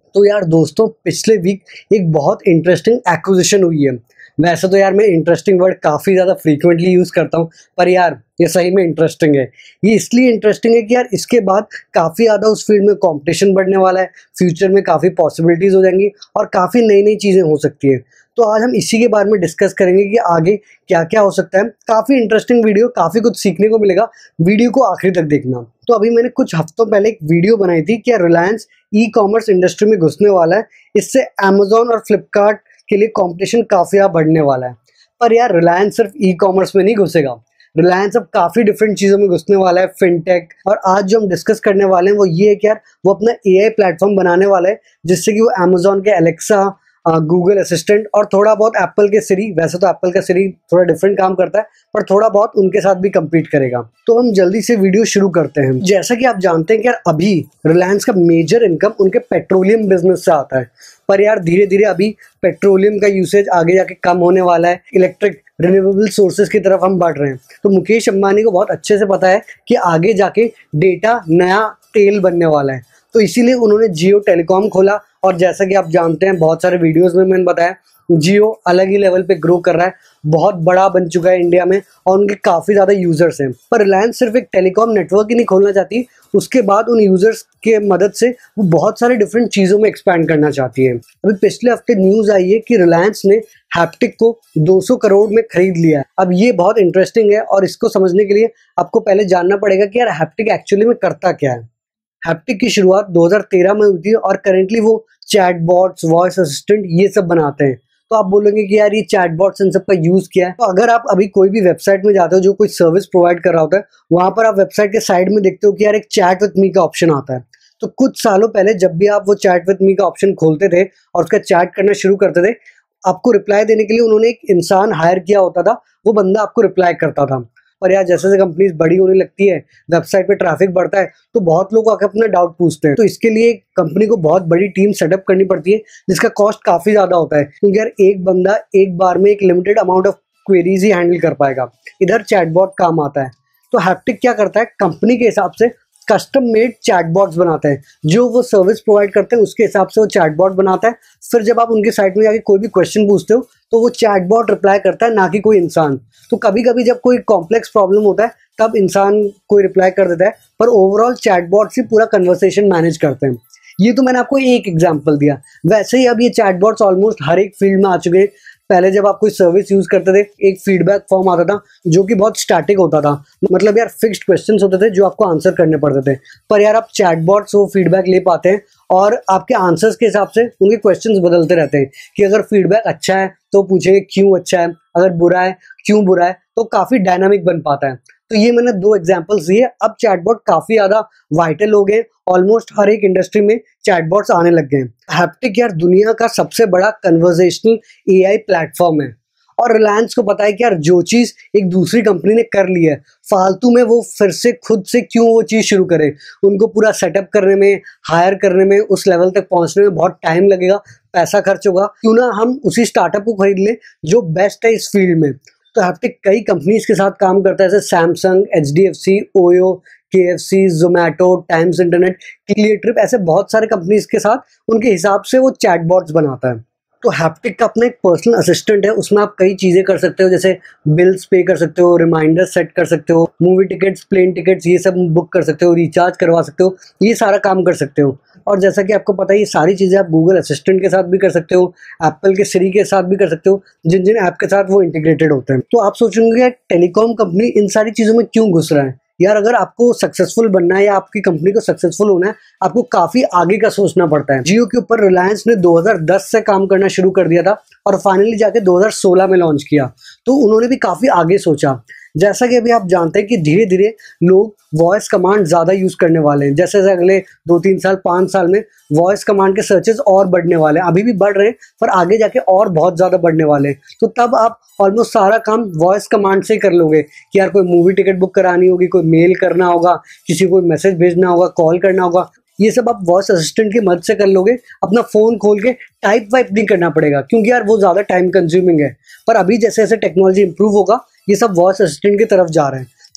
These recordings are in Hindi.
तो यार दोस्तों, पिछले वीक एक बहुत इंटरेस्टिंग एक्विजिशन हुई है। वैसे तो यार मैं इंटरेस्टिंग वर्ड काफ़ी ज़्यादा फ्रीक्वेंटली यूज़ करता हूँ, पर यार ये सही में इंटरेस्टिंग है। ये इसलिए इंटरेस्टिंग है कि यार इसके बाद काफ़ी ज़्यादा उस फील्ड में कंपटीशन बढ़ने वाला है। फ्यूचर में काफ़ी पॉसिबिलिटीज़ हो जाएंगी और काफ़ी नई नई चीज़ें हो सकती हैं। तो आज हम इसी के बारे में डिस्कस करेंगे कि आगे क्या क्या हो सकता है। काफ़ी इंटरेस्टिंग वीडियो, काफ़ी कुछ सीखने को मिलेगा। वीडियो को आखिरी तक देखना। तो अभी मैंने कुछ हफ्तों पहले एक वीडियो बनाई थी कि रिलायंस ई कॉमर्स इंडस्ट्री में घुसने वाला है। इससे अमेजोन और फ्लिपकार्ट के लिए कंपटीशन काफ़ी ज़्यादा बढ़ने वाला है। पर यार रिलायंस सिर्फ ई कॉमर्स में नहीं घुसेगा। रिलायंस अब काफ़ी डिफरेंट चीज़ों में घुसने वाला है, फिनटेक। और आज जो हम डिस्कस करने वाले हैं वो ये है कि यार वो अपना एआई प्लेटफॉर्म बनाने वाला है, जिससे कि वो अमेजोन के एलेक्सा, गूगल असिस्टेंट और थोड़ा बहुत एप्पल के सिरी, वैसे तो एप्पल का सिरी थोड़ा डिफरेंट काम करता है, पर थोड़ा बहुत उनके साथ भी कम्पीट करेगा। तो हम जल्दी से वीडियो शुरू करते हैं। जैसा कि आप जानते हैं कि यार अभी रिलायंस का मेजर इनकम उनके पेट्रोलियम बिजनेस से आता है। पर यार धीरे धीरे अभी पेट्रोलियम का यूसेज आगे जाके कम होने वाला है। इलेक्ट्रिक रिन्यूएबल सोर्सेज की तरफ हम बढ़ रहे हैं। तो मुकेश अंबानी को बहुत अच्छे से पता है कि आगे जाके डेटा नया तेल बनने वाला है। तो इसीलिए उन्होंने जियो टेलीकॉम खोला। और जैसा कि आप जानते हैं, बहुत सारे वीडियोस में मैंने बताया, जियो अलग ही लेवल पे ग्रो कर रहा है, बहुत बड़ा बन चुका है इंडिया में और उनके काफ़ी ज़्यादा यूज़र्स हैं। पर रिलायंस सिर्फ एक टेलीकॉम नेटवर्क ही नहीं खोलना चाहती, उसके बाद उन यूज़र्स के मदद से वो बहुत सारे डिफरेंट चीज़ों में एक्सपैंड करना चाहती है। अभी पिछले हफ्ते न्यूज़ आई है कि रिलायंस ने हैप्टिक को 200 करोड़ में खरीद लिया है। अब ये बहुत इंटरेस्टिंग है और इसको समझने के लिए आपको पहले जानना पड़ेगा कि यार हैप्टिक एक्चुअली में करता क्या है। हैप्टिक की शुरुआत 2013 में हुई थी और करेंटली वो चैटबॉट्स, वॉइस असिस्टेंट ये सब बनाते हैं। तो आप बोलेंगे कि यार ये चैटबॉट्स इन सब का यूज़ किया है। तो अगर आप अभी कोई भी वेबसाइट में जाते हो जो कोई सर्विस प्रोवाइड कर रहा होता है, वहाँ पर आप वेबसाइट के साइड में देखते हो कि यार एक चैट विथ मी का ऑप्शन आता है। तो कुछ सालों पहले जब भी आप वो चैट विथ मी का ऑप्शन खोलते थे और उसका चैट करना शुरू करते थे, आपको रिप्लाई देने के लिए उन्होंने एक इंसान हायर किया होता था, वो बंदा आपको रिप्लाई करता था। पर यार जैसे जैसे कंपनीज बड़ी होने लगती है, वेबसाइट पे ट्रैफिक बढ़ता है, तो बहुत लोग आकर अपना डाउट पूछते हैं। तो इसके लिए कंपनी को बहुत बड़ी टीम सेटअप करनी पड़ती है, जिसका कॉस्ट काफ़ी ज़्यादा होता है, क्योंकि यार एक बंदा एक बार में एक लिमिटेड अमाउंट ऑफ क्वेरीज ही हैंडल कर पाएगा। इधर चैटबॉट काम आता है। तो हैप्टिक क्या करता है, कंपनी के हिसाब से कस्टम मेड चैटबॉट्स बनाते हैं। जो वो सर्विस प्रोवाइड करते हैं उसके हिसाब से वो चैटबॉट बनाता है। फिर जब आप उनकी साइट में जाके कोई भी क्वेश्चन पूछते हो तो वो चैटबॉट रिप्लाई करता है, ना कि कोई इंसान। तो कभी कभी जब कोई कॉम्प्लेक्स प्रॉब्लम होता है तब इंसान कोई रिप्लाई कर देता है, पर ओवरऑल चैटबॉट से पूरा कन्वर्सेशन मैनेज करते हैं। ये तो मैंने आपको एक एग्जाम्पल दिया। वैसे ही अब ये चैटबॉट्स ऑलमोस्ट हर एक फील्ड में आ चुके हैं। पहले जब आप कोई सर्विस यूज करते थे, एक फीडबैक फॉर्म आता था जो कि बहुत स्टैटिक होता था, मतलब यार फिक्स्ड क्वेश्चंस होते थे जो आपको आंसर करने पड़ते थे। पर यार आप चैटबॉट्स वो फीडबैक ले पाते हैं और आपके आंसर्स के हिसाब से उनके क्वेश्चंस बदलते रहते हैं कि अगर फीडबैक अच्छा है तो पूछेंगे क्यों अच्छा है, अगर बुरा है क्यों बुरा है। तो काफ़ी डायनामिक बन पाता है। तो ये मैंने दो एग्जांपल्स दिए। अब चैटबॉट काफ़ी ज़्यादा वाइटल हो गए, ऑलमोस्ट हर एक इंडस्ट्री में चैटबॉट्स आने लग गए। हैप्टिक यार दुनिया का सबसे बड़ा कन्वर्सेशनल एआई प्लेटफॉर्म है और रिलायंस को पता है कि यार जो चीज़ एक दूसरी कंपनी ने कर ली है, फालतू में वो फिर से खुद से क्यों वो चीज़ शुरू करे। उनको पूरा सेटअप करने में, हायर करने में, उस लेवल तक पहुंचने में बहुत टाइम लगेगा, पैसा खर्च होगा। क्यों ना हम उसी स्टार्टअप को खरीद लें जो बेस्ट है इस फील्ड में। तो हैप्टिक कई कंपनीज के साथ काम करता है, जैसे Samsung, HDFC, OYO, KFC, Zomato, Times Internet, Cleartrip, ऐसे बहुत सारे कंपनीज के साथ उनके हिसाब से वो चैटबॉट्स बनाता है। तो हैप्टिक का अपना एक पर्सनल असिस्टेंट है, उसमें आप कई चीज़ें कर सकते हो, जैसे बिल्स पे कर सकते हो, रिमाइंडर सेट कर सकते हो, मूवी टिकट्स, प्लेन टिकट्स ये सब बुक कर सकते हो, रिचार्ज करवा सकते हो, ये सारा काम कर सकते हो। और जैसा कि आपको पता है ये सारी चीज़ें आप गूगल असिस्टेंट के साथ भी कर सकते हो, एप्पल के सिरी के साथ भी कर सकते हो, जिन जिन ऐप के साथ वो इंटीग्रेटेड होते हैं। तो आप सोचेंगे यार टेलीकॉम कंपनी इन सारी चीज़ों में क्यों घुस रहा है। यार अगर आपको सक्सेसफुल बनना है या आपकी कंपनी को सक्सेसफुल होना है, आपको काफ़ी आगे का सोचना पड़ता है। जियो के ऊपर रिलायंस ने 2010 से काम करना शुरू कर दिया था और फाइनली जाके 2016 में लॉन्च किया। तो उन्होंने भी काफ़ी आगे सोचा। जैसा कि अभी आप जानते हैं कि धीरे धीरे लोग वॉइस कमांड ज़्यादा यूज़ करने वाले हैं। जैसे जैसे अगले 2-3 साल 5 साल में वॉइस कमांड के सर्चेस और बढ़ने वाले हैं, अभी भी बढ़ रहे हैं पर आगे जाके और बहुत ज़्यादा बढ़ने वाले हैं। तो तब आप ऑलमोस्ट सारा काम वॉइस कमांड से ही कर लोगे कि यार कोई मूवी टिकट बुक करानी होगी, कोई मेल करना होगा, किसी को मैसेज भेजना होगा, कॉल करना होगा, ये सब आप वॉइस असिस्टेंट की मदद से कर लोगे। अपना फ़ोन खोल के टाइप वाइप नहीं करना पड़ेगा, क्योंकि यार वो ज़्यादा टाइम कंज्यूमिंग है। पर अभी जैसे जैसे टेक्नोलॉजी इंप्रूव होगा, ये सब वॉइस असिस्टेंट की तरफ जा रहे हैं।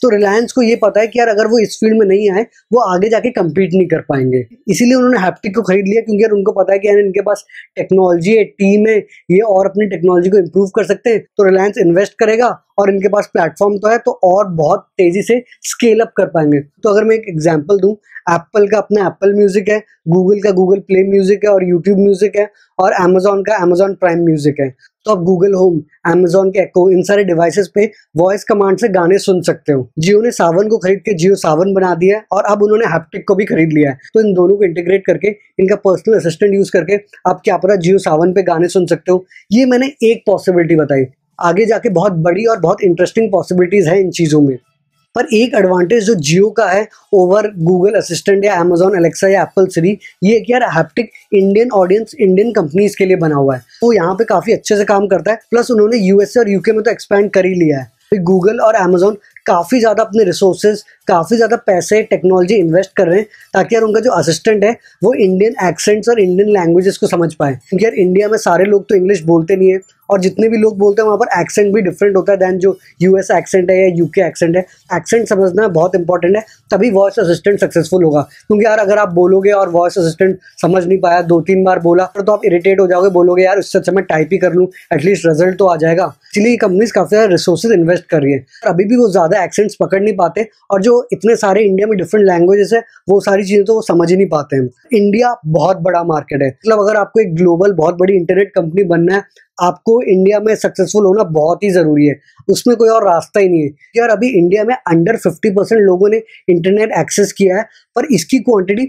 तो रिलायंस को ये पता है कि यार अगर वो इस फील्ड में नहीं आए वो आगे जाके कम्पीट नहीं कर पाएंगे, इसीलिए उन्होंने हैप्टिक को खरीद लिया, क्योंकि यार उनको पता है कि यार इनके पास टेक्नोलॉजी है, टीम है, ये और अपनी टेक्नोलॉजी को इम्प्रूव कर सकते हैं। तो रिलायंस इन्वेस्ट करेगा और इनके पास प्लेटफॉर्म तो है, तो और बहुत तेजी से स्केल अप कर पाएंगे। तो अगर मैं एक एग्जांपल दूं, एप्पल का अपना एप्पल म्यूजिक है, गूगल का गूगल प्ले म्यूजिक है और यूट्यूब म्यूजिक है, और अमेजोन का अमेजोन प्राइम म्यूजिक है। तो आप गूगल होम, अमेजोन के एको, इन सारे डिवाइसेस पे वॉइस कमांड से गाने सुन सकते हो। जियो ने सावन को खरीद के जियो सावन बना दिया है, और अब उन्होंने हैप्टिक को भी खरीद लिया है। तो इन दोनों को इंटीग्रेट करके, इनका पर्सनल असिस्टेंट यूज करके आप क्या पता जियो सावन पे गाने सुन सकते हो। ये मैंने एक पॉसिबिलिटी बताई, आगे जाके बहुत बड़ी और बहुत इंटरेस्टिंग पॉसिबिलिटीज है इन चीजों में। पर एक एडवांटेज जो जियो का है ओवर गूगल असिस्टेंट या अमेजोन एलेक्सा या एप्पल सिरी, ये कि यार Haptik Indian audience, Indian companies के लिए बना हुआ है, तो यहाँ पे काफी अच्छे से काम करता है। प्लस उन्होंने यूएसए और यूके में तो एक्सपैंड कर ही लिया है। गूगल और अमेजोन काफ़ी ज़्यादा अपने रिसोर्सेज, काफ़ी ज़्यादा पैसे, टेक्नोलॉजी इन्वेस्ट कर रहे हैं ताकि यार उनका जो असिस्टेंट है वो इंडियन एक्सेंट्स और इंडियन लैंग्वेजेस को समझ पाए, क्योंकि यार इंडिया में सारे लोग तो इंग्लिश बोलते नहीं है, और जितने भी लोग बोलते हैं वहाँ पर एक्सेंट भी डिफरेंट होता है दैन जो यूएस एक्सेंट है या यूके एक्सेंट है। एक्सेंट समझना बहुत इंपॉर्टेंट है, तभी वॉइस असिस्टेंट सक्सेसफुल होगा। क्योंकि यार अगर आप बोलोगे और वॉइस असिस्टेंट समझ नहीं पाया, 2-3 बार बोला, तो आप इरिटेट हो जाओगे, बोलोगे यार इससे अच्छा मैं टाइप ही कर लूँ, एटलीस्ट रिजल्ट तो आ जाएगा। इसलिए कंपनीज काफ़ी ज़्यादा रिसोर्सेज इन्वेस्ट कर रही है। अभी भी वो ज़्यादा एक्सेंट्स पकड़ नहीं पाते, और जो इतने सारे इंडिया में डिफरेंट लैंग्वेजेस है वो सारी चीज़ें तो वो समझ ही नहीं पाते हैं। इंडिया बहुत बड़ा मार्केट है, मतलब अगर आपको एक ग्लोबल बहुत बड़ी इंटरनेट कंपनी बनना है, आपको इंडिया में सक्सेसफुल होना बहुत ही ज़रूरी है, उसमें कोई और रास्ता ही नहीं है। यार अभी इंडिया में अंडर 50% लोगों ने इंटरनेट एक्सेस किया है, पर इसकी क्वांटिटी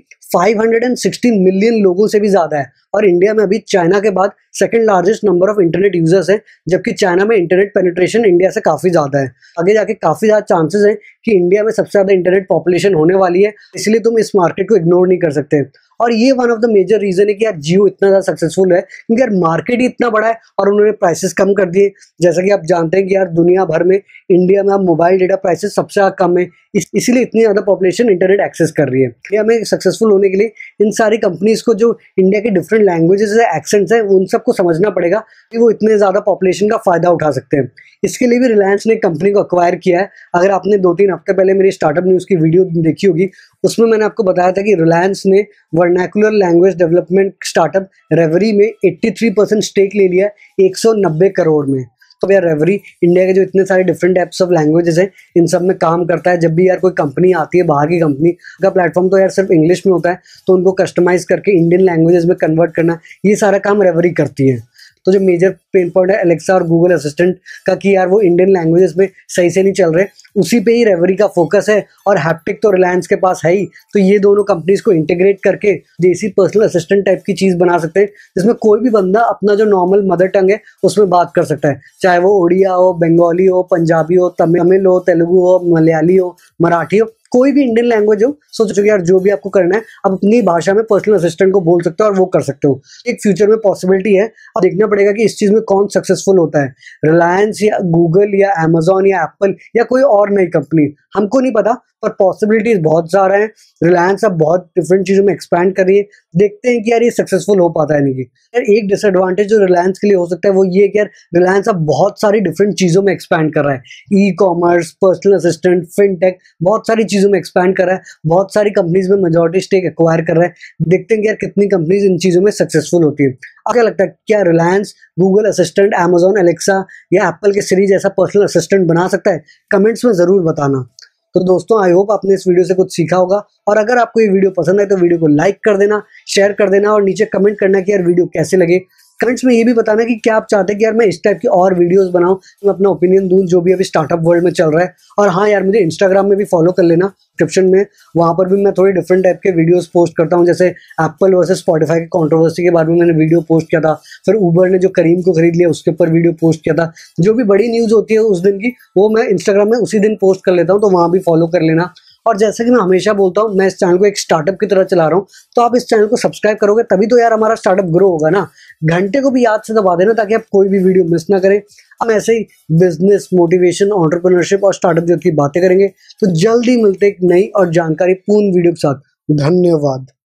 560 मिलियन लोगों से भी ज़्यादा है, और इंडिया में अभी चाइना के बाद second largest number of internet users हैं, जबकि चाइना में इंटरनेट पेनिट्रेशन इंडिया से काफ़ी ज़्यादा है। आगे जाके काफ़ी ज़्यादा चांसेस हैं कि इंडिया में सबसे ज़्यादा इंटरनेट पॉपुलेशन होने वाली है, इसलिए तुम इस मार्केट को इग्नोर नहीं कर सकते। और ये one of the major reason है कि यार जियो इतना ज़्यादा सक्सेसफुल है, क्योंकि यार मार्केट ही इतना बड़ा है और उन्होंने प्राइसेस कम कर दिए। जैसा कि आप जानते हैं कि यार दुनिया भर में इंडिया में अब मोबाइल डेटा प्राइसेस सबसे ज़्यादा कम है, इसीलिए इतनी ज़्यादा पॉपुलेशन इंटरनेट एक्सेस कर रही है। इंडिया में सक्सेसफुल होने के लिए इन सारी कंपनीज को जो इंडिया के डिफरेंट लैंग्वेजेस है, एक्सेंट्स हैं, उन सबको समझना पड़ेगा कि वो इतने ज़्यादा पॉपुलेशन का फ़ायदा उठा सकते हैं। इसके लिए भी रिलायंस ने कंपनी को अक्वायर किया है। अगर आपने 2-3 हफ्ते पहले मेरी स्टार्टअप न्यूज़ की वीडियो देखी होगी, उसमें मैंने आपको बताया था कि रिलायंस ने vernacular language development startup Reverie में 83% स्टेक ले लिया 190 करोड़ में। तो यार रेवरी इंडिया के जो इतने सारे डिफरेंट टाइप्स ऑफ लैंग्वेजेस हैं, इन सब में काम करता है। जब भी यार कोई कंपनी आती है, बाहर की कंपनी का प्लेटफॉर्म तो यार सिर्फ इंग्लिश में होता है, तो उनको कस्टमाइज करके इंडियन लैंग्वेजेस में कन्वर्ट करना, ये सारा काम रेवरी करती है। तो जो मेजर पेन पॉइंट है एलेक्सा और गूगल असिस्टेंट का कि यार वो इंडियन लैंग्वेजेस में सही से नहीं चल रहे, उसी पे ही रेवरी का फोकस है। और हैप्टिक तो रिलायंस के पास है ही, तो ये दोनों कंपनीज को इंटीग्रेट करके देसी पर्सनल असिस्टेंट टाइप की चीज़ बना सकते हैं, जिसमें कोई भी बंदा अपना जो नॉर्मल मदर टंग है उसमें बात कर सकता है, चाहे वो उड़िया हो, बंगाली हो, पंजाबी हो, तमिल हो, तेलुगु हो, मलयाली हो, मराठी हो, कोई भी इंडियन लैंग्वेज हो। सोचो कि यार जो भी आपको करना है आप अपनी भाषा में पर्सनल असिस्टेंट को बोल सकते हो और वो कर सकते हो। एक फ्यूचर में पॉसिबिलिटी है। अब देखना पड़ेगा कि इस चीज़ में कौन सक्सेसफुल होता है, रिलायंस या गूगल या अमेजोन या एप्पल या कोई और नई कंपनी, हमको नहीं पता, पर पॉसिबिलिटीज बहुत सारा है। रिलायंस अब बहुत डिफरेंट चीज़ों में एक्सपैंड कर रही है, देखते हैं कि यार ये सक्सेसफुल हो पाता है नहीं। कि यार एक डिसएडवांटेज जो रिलायंस के लिए हो सकता है वो ये कि यार रिलायंस अब बहुत सारी डिफरेंट चीज़ों में एक्सपैंड कर रहा है, e commerce, personal assistant, fintech, बहुत सारी चीज़ों में एक्सपैंड कर रहा है, बहुत सारी कंपनीज में मेजॉरिटी स्टेक एक्वायर कर रहा है। देखते हैं कि यार कितनी कंपनीज इन चीज़ों में सक्सेसफुल होती है। क्या लगता है, क्या Reliance Google Assistant, Amazon Alexa या एप्पल के सीरीज जैसा पर्सनल असिस्टेंट बना सकता है? कमेंट्स में ज़रूर बताना। तो दोस्तों आई होप आपने इस वीडियो से कुछ सीखा होगा, और अगर आपको ये वीडियो पसंद आए तो वीडियो को लाइक कर देना, शेयर कर देना, और नीचे कमेंट करना कि यार वीडियो कैसे लगे। कमेंट्स में ये भी बताना कि क्या आप चाहते हैं कि यार मैं इस टाइप की और वीडियोस बनाऊं, मैं अपना ओपिनियन दूं जो भी अभी स्टार्टअप वर्ल्ड में चल रहा है। और हाँ यार, मुझे इंस्टाग्राम में भी फॉलो कर लेना, डिस्क्रिप्शन में, वहाँ पर भी मैं थोड़े डिफरेंट टाइप के वीडियोस पोस्ट करता हूँ। जैसे एप्पल वर्सेस स्पॉटिफाई की कंट्रोवर्सी के बारे में मैंने वीडियो पोस्ट किया था, फिर उबर ने जो करीम को खरीद लिया उसके ऊपर वीडियो पोस्ट किया था। जो भी बड़ी न्यूज़ होती है उस दिन की, वो मैं इंस्टाग्राम में उसी दिन पोस्ट कर लेता हूँ, तो वहाँ भी फॉलो कर लेना। और जैसे कि मैं हमेशा बोलता हूँ, मैं इस चैनल को एक स्टार्टअप की तरह चला रहा हूँ, तो आप इस चैनल को सब्सक्राइब करोगे तभी तो यार हमारा स्टार्टअप ग्रो होगा ना। घंटे को भी याद से दबा देना ताकि आप कोई भी वीडियो मिस ना करें। हम ऐसे ही बिजनेस, मोटिवेशन, एंटरप्रेन्योरशिप और स्टार्टअप जगत की बातें करेंगे। तो जल्दी मिलते एक नई और जानकारी पूर्ण वीडियो के साथ। धन्यवाद।